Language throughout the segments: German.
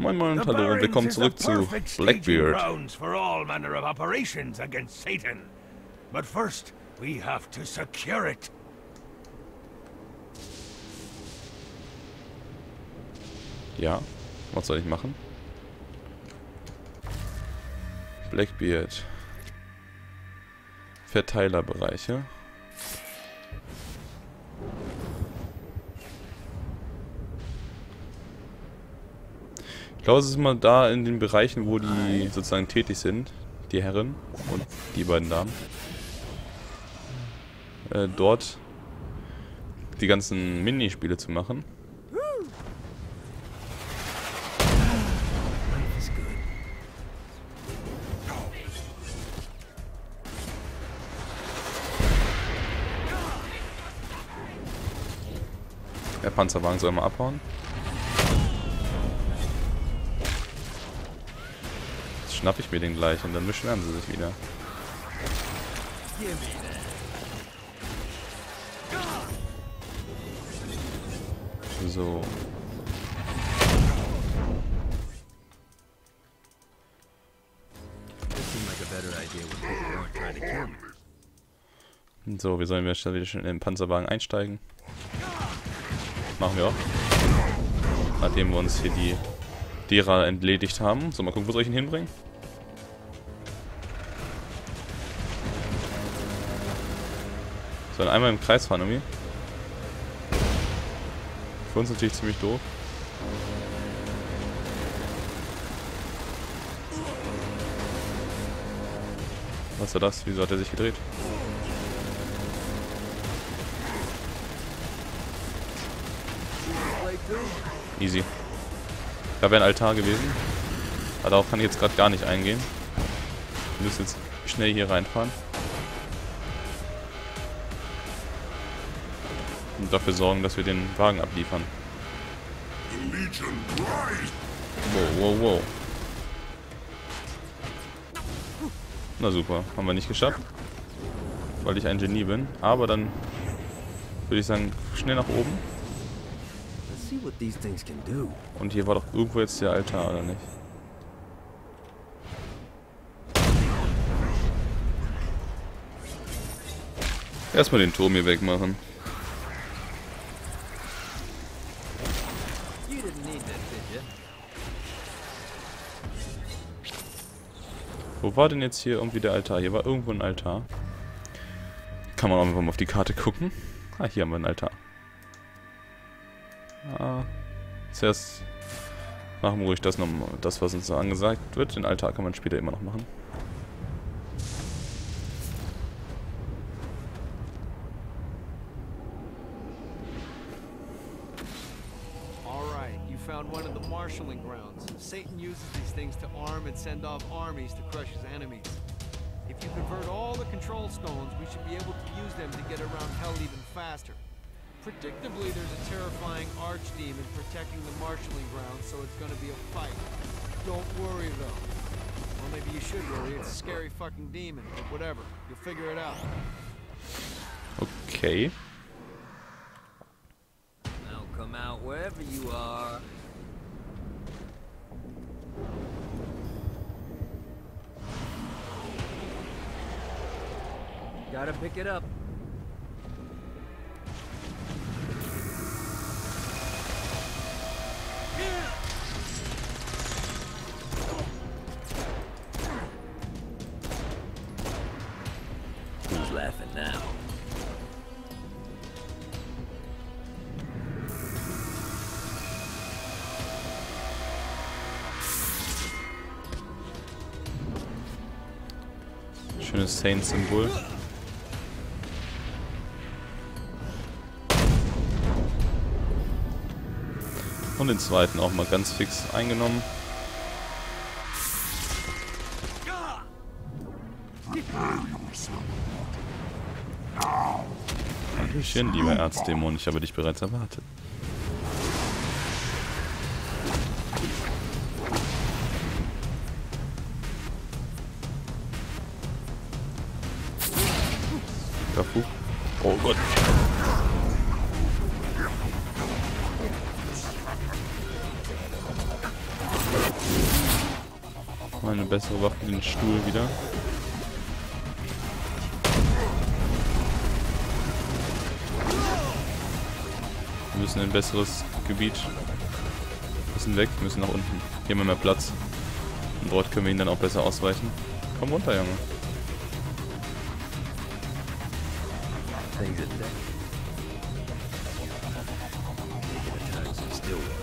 Moin Moin und hallo und willkommen zurück zu Blackbeard. For all manner of operations against Satan. But first, we have to secure it. Ja, was soll ich machen? Blackbeard. Verteilerbereiche. Ich glaube, es ist immer da in den Bereichen, wo die sozusagen tätig sind, die Herren und die beiden Damen. Dort die ganzen Minispiele zu machen. Der Panzerwagen soll mal abhauen. Jetzt schnapp ich mir den gleich und dann beschweren sie sich wieder. So. So, wir sollen wieder schnell in den Panzerwagen einsteigen. Machen wir auch. Nachdem wir uns hier die derer entledigt haben. So, mal gucken, wo soll ich ihn hinbringen? Sollen einmal im Kreis fahren irgendwie. Für uns natürlich ziemlich doof. Was war das? Wieso hat er sich gedreht? Easy. Da wäre ein Altar gewesen. Aber darauf kann ich jetzt gerade gar nicht eingehen. Wir müssen jetzt schnell hier reinfahren. Und dafür sorgen, dass wir den Wagen abliefern. Wow, wow, wow. Na super, haben wir nicht geschafft. Weil ich ein Genie bin. Aber dann würde ich sagen, schnell nach oben. Und hier war doch irgendwo jetzt der Altar, oder nicht? Erstmal den Turm hier wegmachen. Wo war denn jetzt hier irgendwie der Altar? Hier war irgendwo ein Altar. Kann man auch einfach mal auf die Karte gucken. Ah, hier haben wir einen Altar. Ah, zuerst machen wir ruhig das, was uns da angesagt wird. Den Altar kann man später immer noch machen. Alright, you found one of the marshalling grounds. Satan uses these things to arm and send off armies to crush his enemies. If you convert all the control stones, we should be able to use them to get around hell even faster. Predictably, there's a terrifying archdemon protecting the marshalling ground, so it's gonna be a fight. Don't worry, though. Well, maybe you should worry. It's a scary fucking demon, but whatever. You'll figure it out. Okay. I'll come out wherever you are. Gotta pick it up. Who's laughing now? Schönes Saint-Symbol. Und den zweiten auch mal ganz fix eingenommen. Hallöchen, lieber Erzdämon, ich habe dich bereits erwartet. Kafu. Oh Gott. Mal eine bessere Waffe, den Stuhl wieder. Wir müssen in ein besseres Gebiet. Wir müssen weg, wir müssen nach unten. Hier haben wir mehr Platz. Und dort können wir ihn dann auch besser ausweichen. Komm runter, Junge. Things at deck. Taking a turn some still water.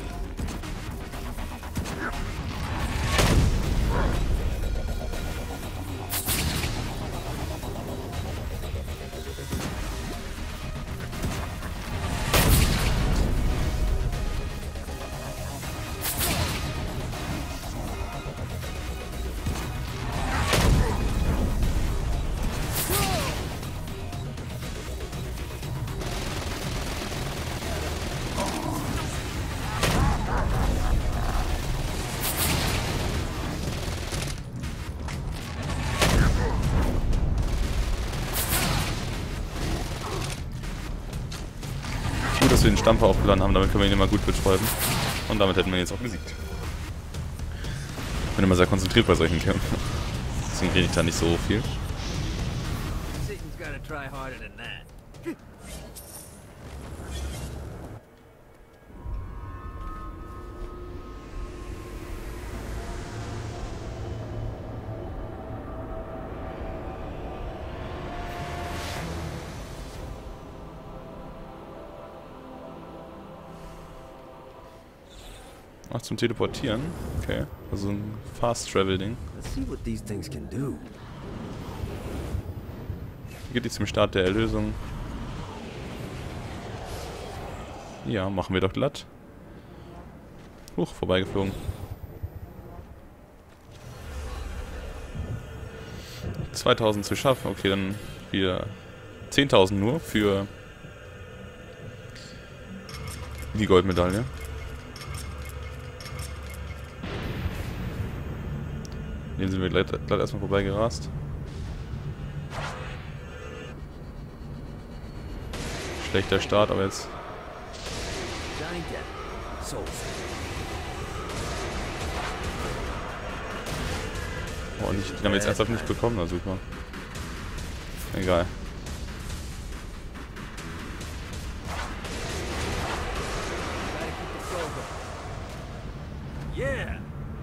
Dass wir den Stampfer aufgeladen haben, damit können wir ihn immer gut betäuben. Und damit hätten wir ihn jetzt auch besiegt. Ich bin immer sehr konzentriert bei solchen Kämpfen. Deswegen rede ich da nicht so viel. Satan's gotta try harder than that. Ach, zum Teleportieren? Okay. Also ein Fast-Travel-Ding. Let's see what these things can do. Hier geht die zum Start der Erlösung. Ja, machen wir doch glatt. Huch, vorbeigeflogen. 2000 zu schaffen. Okay, dann wieder 10.000 nur für die Goldmedaille. Den sind wir glatt erstmal vorbeigerast. Schlechter Start, aber jetzt. Oh, den haben wir jetzt ernsthaft nicht bekommen, na super. Egal. Yeah.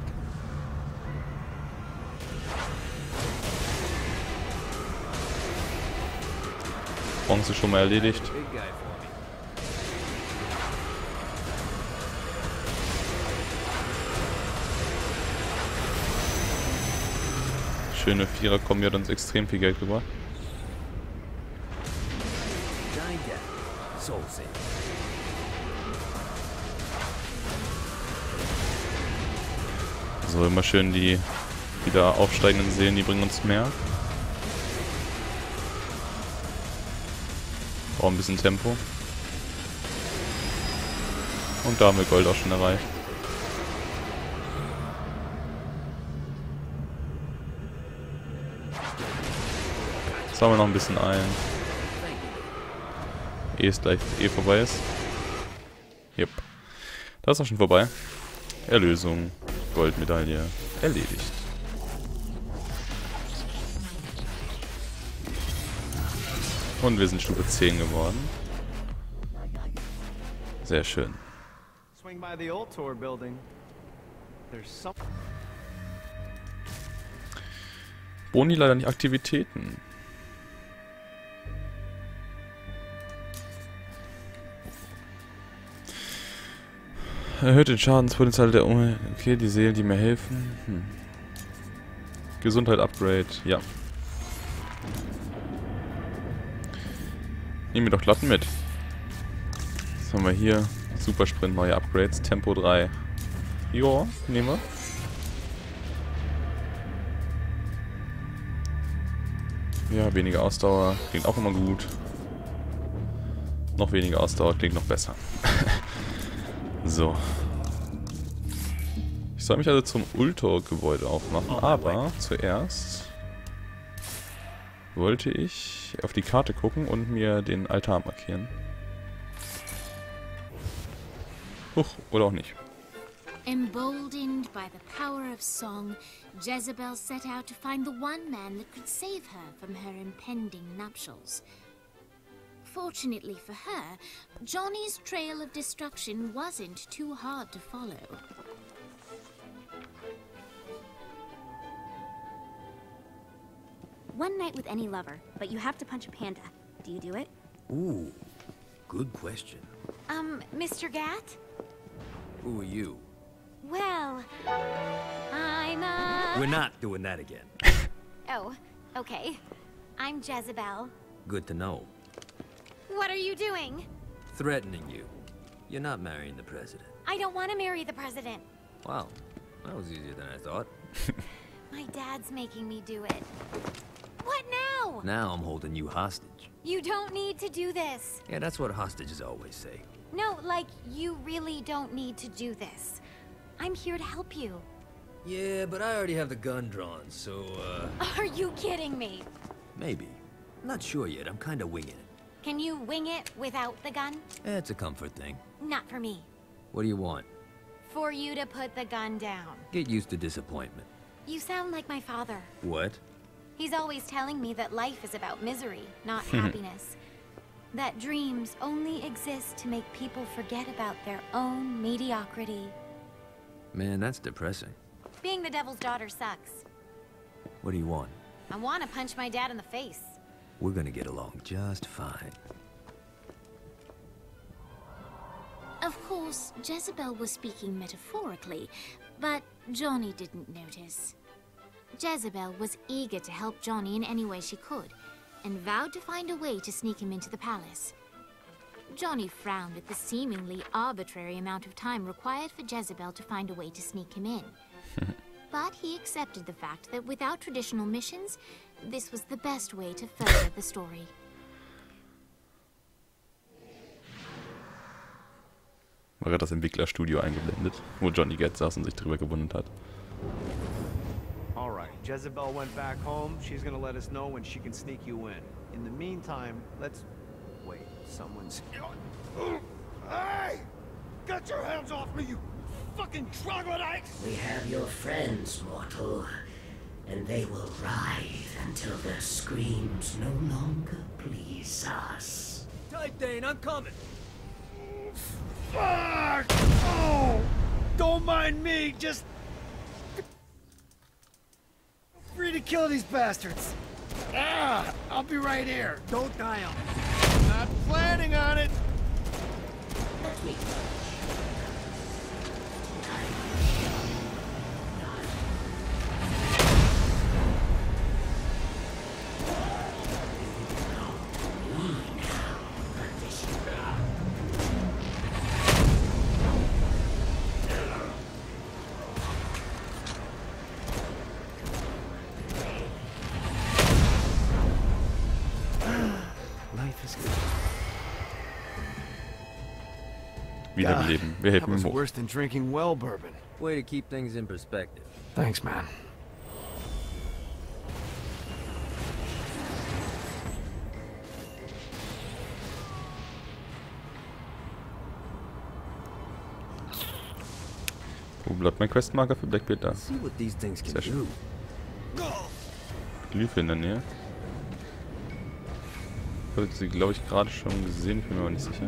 Bronze schon mal erledigt. Big guy for me. Schöne Vierer-Kombi hat uns extrem viel Geld gebracht. Giant death. Soul save. So, immer schön die wieder aufsteigenden Seelen, die bringen uns mehr. Brauchen ein bisschen Tempo. Und da haben wir Gold auch schon erreicht. Jetzt haben wir noch ein bisschen ein. Ehe es gleich vorbei ist. Yep. Das ist auch schon vorbei. Erlösung. Goldmedaille. Erledigt. Und wir sind Stufe 10 geworden. Sehr schön. Swing by the old tour building. There's some. Boni leider nicht Aktivitäten. Erhöht den Schadenspotenzial der Okay, die Seelen, die mir helfen. Gesundheit Upgrade, ja. Nehmen wir doch glatten mit. Was haben wir hier? Supersprint, neue Upgrades, Tempo 3. Joa, nehmen wir. Ja, weniger Ausdauer klingt auch immer gut. Noch weniger Ausdauer klingt noch besser. So. Ich soll mich also zum Ultor-Gebäude aufmachen, aber zuerst wollte ich auf die Karte gucken und mir den Altar markieren. Huch, oder auch nicht. Emboldened by the power of song, Jezebel set out to find the one man that could save her from her impending nuptials. Fortunately for her, Johnny's trail of destruction wasn't too hard to follow. One night with any lover, but you have to punch a panda. Do you do it? Ooh, good question. Mr. Gat? Who are you? Well, We're not doing that again. Oh, okay. I'm Jezebel. Good to know. What are you doing? Threatening you. You're not marrying the president. I don't want to marry the president. Wow, that was easier than I thought. My dad's making me do it. What now? Now I'm holding you hostage. You don't need to do this. Yeah, that's what hostages always say. No, like, you really don't need to do this. I'm here to help you. Yeah, but I already have the gun drawn, so, Are you kidding me? maybe. Not sure yet, I'm kinda winging it. Can you wing it without the gun? It's a comfort thing. Not for me. What do you want? For you to put the gun down. Get used to disappointment. You sound like my father. What? He's always telling me that life is about misery, not happiness. That dreams only exist to make people forget about their own mediocrity. Man, that's depressing. Being the devil's daughter sucks. What do you want? I want to punch my dad in the face. We're gonna get along just fine. Of course, Jezebel was speaking metaphorically, but Johnny didn't notice. Jezebel was eager to help Johnny in any way she could, and vowed to find a way to sneak him into the palace. Johnny frowned at the seemingly arbitrary amount of time required for Jezebel to find a way to sneak him in. But he accepted the fact that without traditional missions, this was the best way to further the story. War gerade das Entwicklerstudio eingeblendet, wo Johnny Gat saß und sich drüber gewundert hat. Alright, Jezebel went back home. She's gonna let us know when she can sneak you in. In the meantime, let's... Wait, someone's... Hey! Get your hands off me, you fucking troglodytes! We have your friends, mortal, and they will writhe until their screams no longer please us. Tight, Dane, I'm coming! Fuck! Oh! Don't mind me, just... free to kill these bastards. Ah! I'll be right here. Don't die on me. Not planning on it. Let me Wiederbeleben. Wir That helfen was ihm hoch. worse than drinking well bourbon. Way to keep things in perspective. Thanks, man. Wo bleibt mein Questmarker für Blackbeard da? Let's see what these things can Sehr schön. do. Glyphe in der Nähe. Ich habe sie, glaube ich, gerade schon gesehen, ich bin mir aber nicht sicher.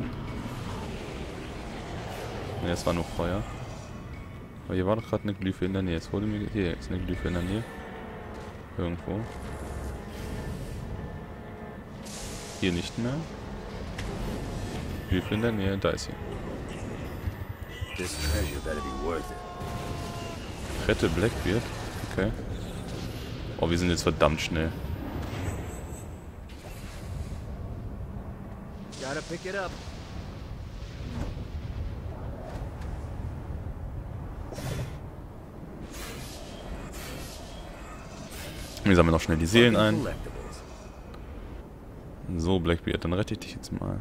Ne, es war nur Feuer. Aber hier war doch gerade eine Glyphe in der Nähe. Jetzt wurde mir... Hier ist eine Glyphe in der Nähe. Irgendwo. Hier nicht mehr. Glyphe in der Nähe, da ist sie. This treasure better be worth it. Rette Blackbeard. Okay. Oh, wir sind jetzt verdammt schnell. Gotta pick it up. Wir sammeln noch schnell die Seelen ein. Collectibles. So, Blackbeard, dann rette ich dich jetzt mal.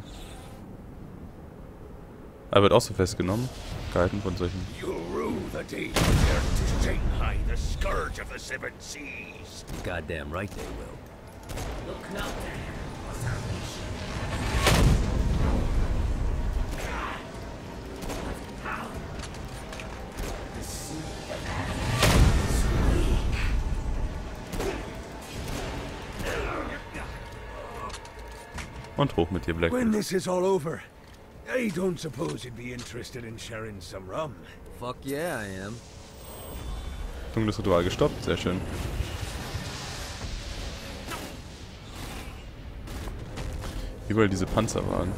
Er wird auch so festgenommen. Gehalten von solchen... You'll rue the day you dared to Shanghai, the scourge of the seven seas. Goddamn right they will. look not to him for salvation. Und hoch mit dir, When Blackbeard. this is all over, I don't suppose you'd be interested in sharing some rum. Fuck yeah, I am. Dunkles Ritual gestoppt, sehr schön. Überall diese Panzerwagen.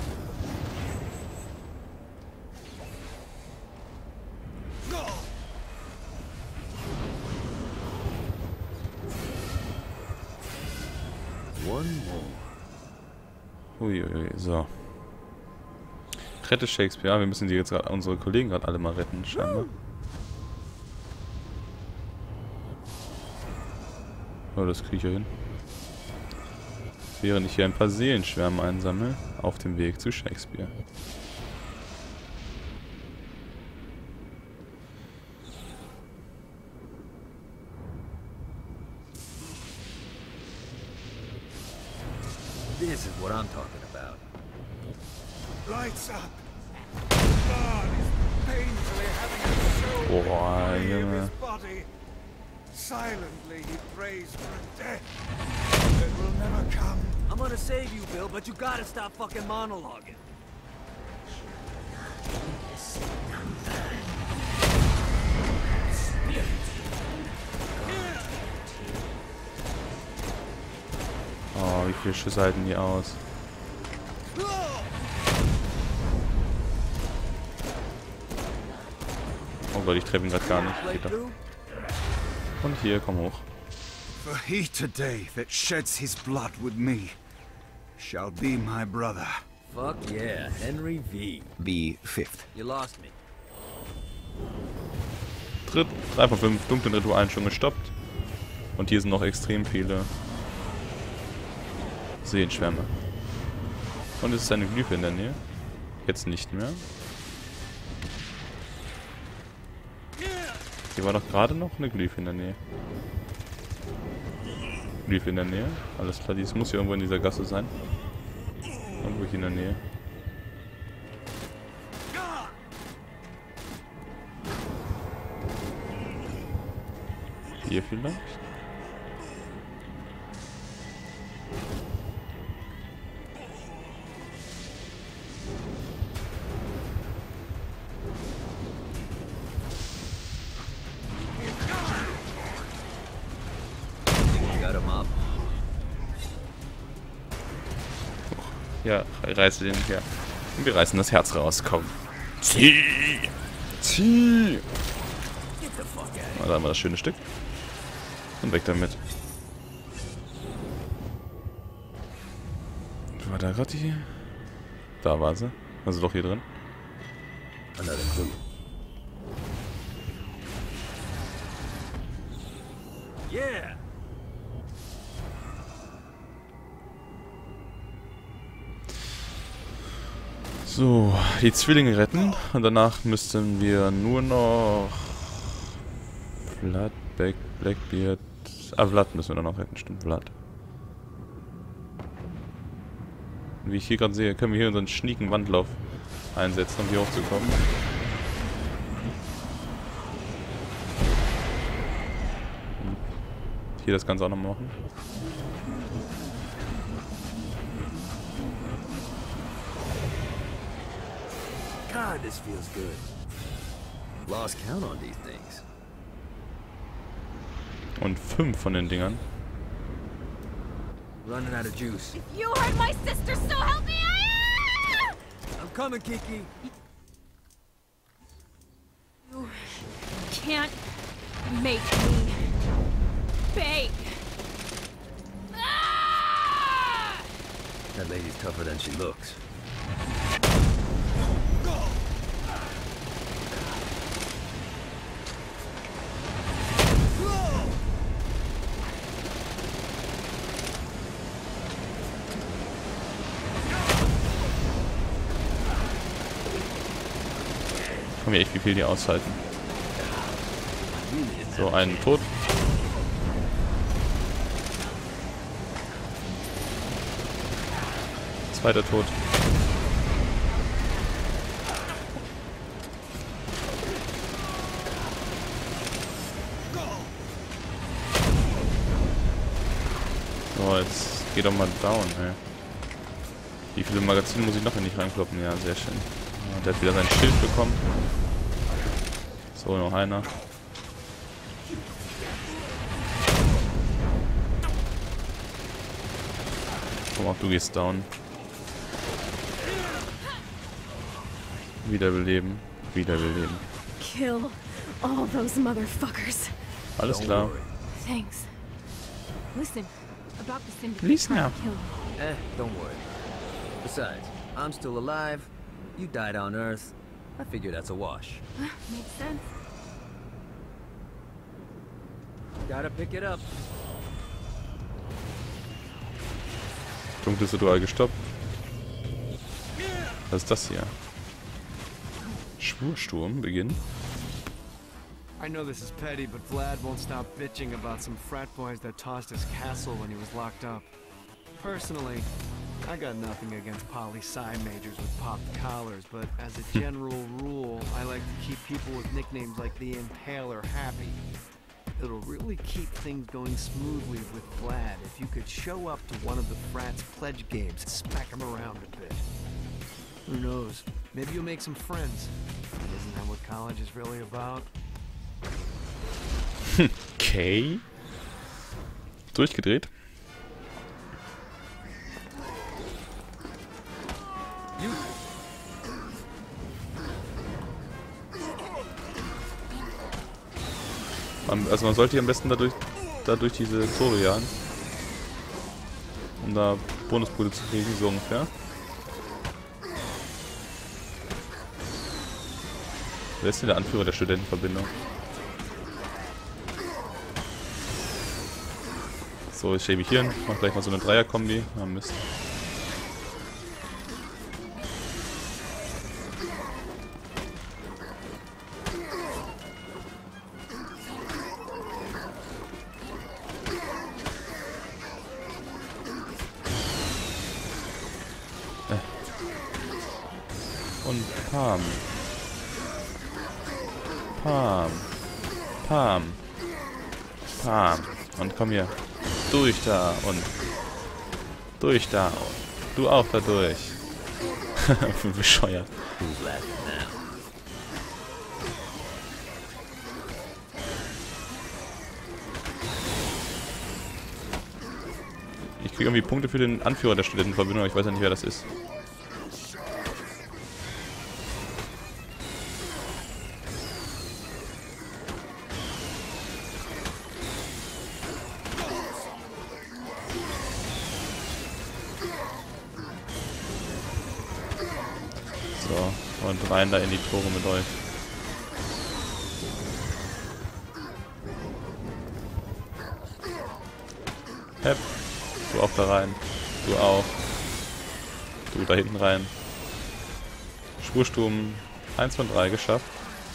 One more. Uiuiui, so. Rette Shakespeare. Ja, wir müssen die jetzt grad, unsere Kollegen gerade alle mal retten, scheinbar. Oh, das kriege ich ja hin. Während ich hier ein paar Seelenschwärme einsammle, auf dem Weg zu Shakespeare. This is what I'm talking about. Lights up. God is painfully having a show Boah, of Junge. his body. Silently he prays for death that will never come. I'm gonna save you, Bill, but you gotta stop fucking monologuing. Oh, wie viele Schüsse halten die aus? Oh Gott, ich treffe ihn gerade gar nicht. Geht doch. Und hier, komm hoch. For he today that sheds his blood with me shall be my brother. Fuck yeah, Henry V. Be fifth. You lost me. 3 von 5 dunklen Ritualen schon gestoppt. Und hier sind noch extrem viele Seelenschwärme. Und es ist eine Glyphe in der Nähe. Jetzt nicht mehr. Hier war doch gerade noch eine Glyphe in der Nähe. Glyphe in der Nähe. Alles klar, dies muss hier irgendwo in dieser Gasse sein. Irgendwo hier in der Nähe. Hier vielleicht? Got him up. Ja, reiße den her. Und wir reißen das Herz raus. Komm. Zieh! Zieh! Da haben wir das schöne Stück. Und weg damit. War da gerade die? Da war sie. Also doch hier drin. Another clue. Yeah! So, die Zwillinge retten. Und danach müssten wir nur noch Vlad, Blackbeard. Ah, Vlad müssen wir dann noch retten, stimmt, Vlad. Wie ich hier gerade sehe, können wir hier unseren schnieken Wandlauf einsetzen, um hier hochzukommen. Und hier das Ganze auch noch machen. God, this feels good. Lost count on these things. Und 5 von den Dingern. Running out of juice. You hurt my sister, so help me! I'm coming, Kiki. You can't make me beg. That lady's tougher than she looks. Haben wir echt wie viel die aushalten. So, einen tot. Zweiter tot. So, jetzt geht doch mal down, ey. Wie viele Magazine muss ich noch in dich reinkloppen? Ja, sehr schön. Ja, der hat wieder sein Schild bekommen. So, noch einer. Komm auf, du gehst down. Wiederbeleben. Wiederbeleben. Kill all those motherfuckers. Alles klar. Thanks. Listen, about the syndicate. Listen trying up. to kill me. Don't worry. Besides, I'm still alive. You died on Earth. I figure that's a wash. Makes sense. Gotta pick it up. Dunkles Ritual gestoppt. Was ist das hier? Schwursturm beginnen. I know this is petty, but Vlad won't stop bitching about some frat boys that tossed his castle when he was locked up. Personally, I got nothing against poli-sci majors with popped collars, but as a general rule, I like to keep people with nicknames like the Impaler happy. It'll really keep things going smoothly with Vlad if you could show up to one of the frat's pledge games and smack him around a bit. Who knows? Maybe you'll make some friends. Isn't that what college is really about? Okay. Durchgedreht. Also man sollte hier am besten dadurch diese Tore jagen. Um da Bonuspunkte zu kriegen, so ungefähr. Wer ist denn der Anführer der Studentenverbindung? So, ich schiebe ich hier hin. Mach gleich mal so eine Dreier-Kombi. Ah, Mist. Und Pam. Pam. Pam. Pam. Und komm hier. Durch da und durch da. Du auch da durch. Bescheuert. Ich kriege irgendwie Punkte für den Anführer der Studentenverbindung, aber ich weiß ja nicht, wer das ist. So, und rein da in die Tore mit euch. Hep. Du auch da rein. Du auch. Du da hinten rein. Spursturm 1 von 3 geschafft.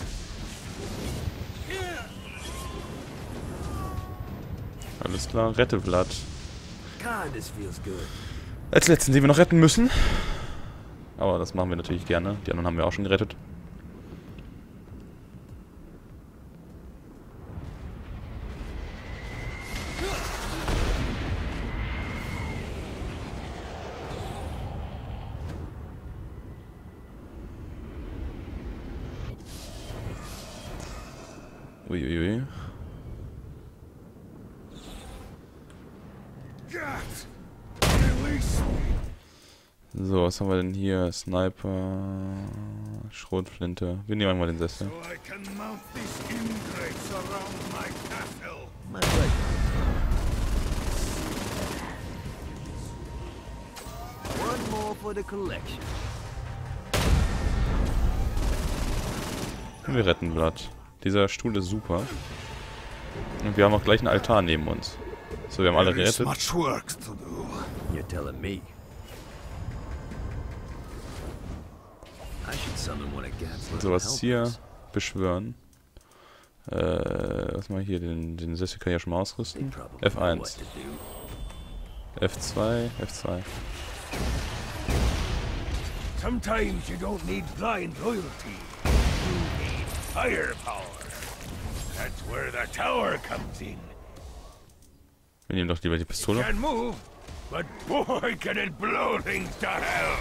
Alles klar, rette Vlad. Als letzten, den wir noch retten müssen. Aber das machen wir natürlich gerne. Die anderen haben wir auch schon gerettet. Uiuiui. So, was haben wir denn hier? Sniper, Schrotflinte. Wir nehmen mal den Sessel. Und wir retten Vlad. Dieser Stuhl ist super. Und wir haben auch gleich einen Altar neben uns. So, wir haben alle gerettet. So, was ist hier? Beschwören. Was mal hier? Den Sessel kann ich ja schon mal ausrüsten. F1. F2. F2. Sometimes you don't need blind loyalty. You need firepower. That's where the tower comes in. Wir nehmen doch lieber die Pistole. Can't move, but boy, can it blow things to hell!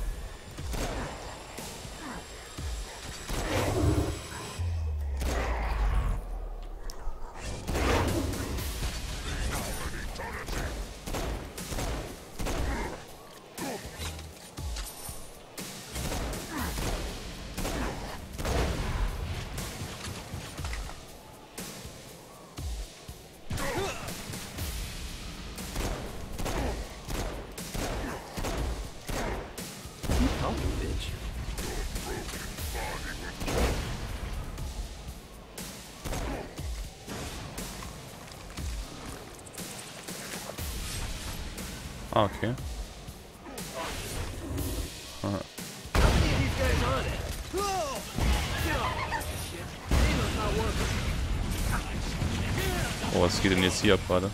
Ah, okay. Aha. Oh, was geht denn jetzt hier ab gerade?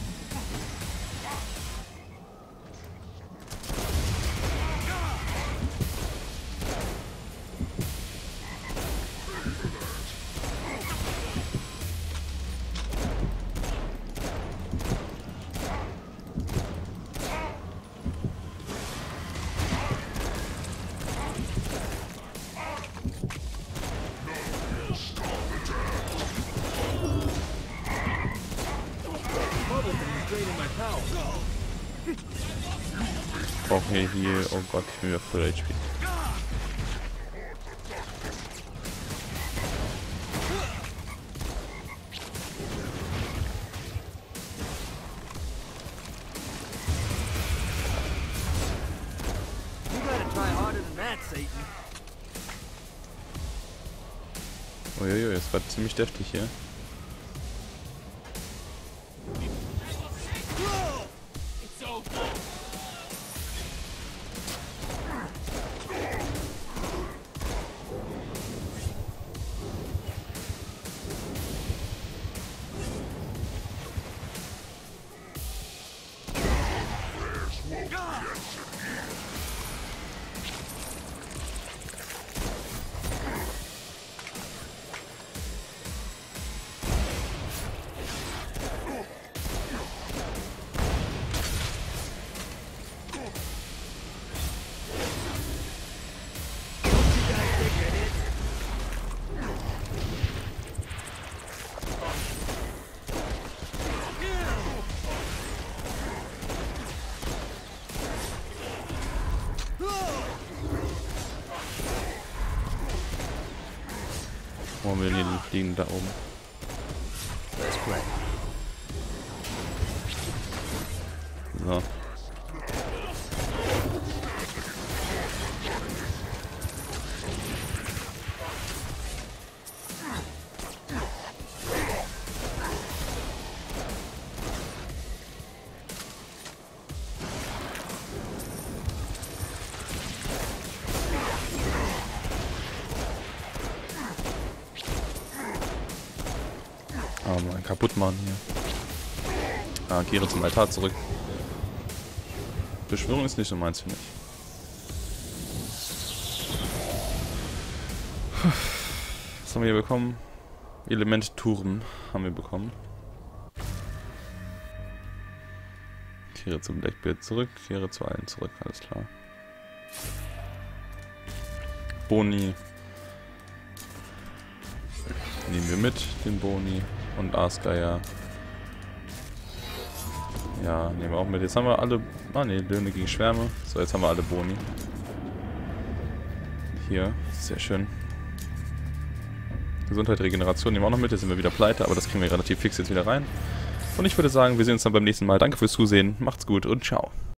Okay, hier, oh Gott, ich bin wieder voll HP. Uiuiui, das war ziemlich deftig hier. Oh, wir liegen da oben. So. Oh mein, kaputt machen hier. Ah, kehre zum Altar zurück. Beschwörung ist nicht so meins, finde ich. Was haben wir hier bekommen? Elementturm haben wir bekommen. Kehre zum Blackbeard zurück, kehre zu allen zurück, alles klar. Boni. Nehmen wir mit, den Boni. Und Aasgeier. Ja, nehmen wir auch mit. Jetzt haben wir alle... Ah ne, Löhne gegen Schwärme. So, jetzt haben wir alle Boni. Hier, sehr schön. Gesundheit, Regeneration nehmen wir auch noch mit. Jetzt sind wir wieder pleite, aber das kriegen wir relativ fix jetzt wieder rein. Und ich würde sagen, wir sehen uns dann beim nächsten Mal. Danke fürs Zusehen, macht's gut und ciao.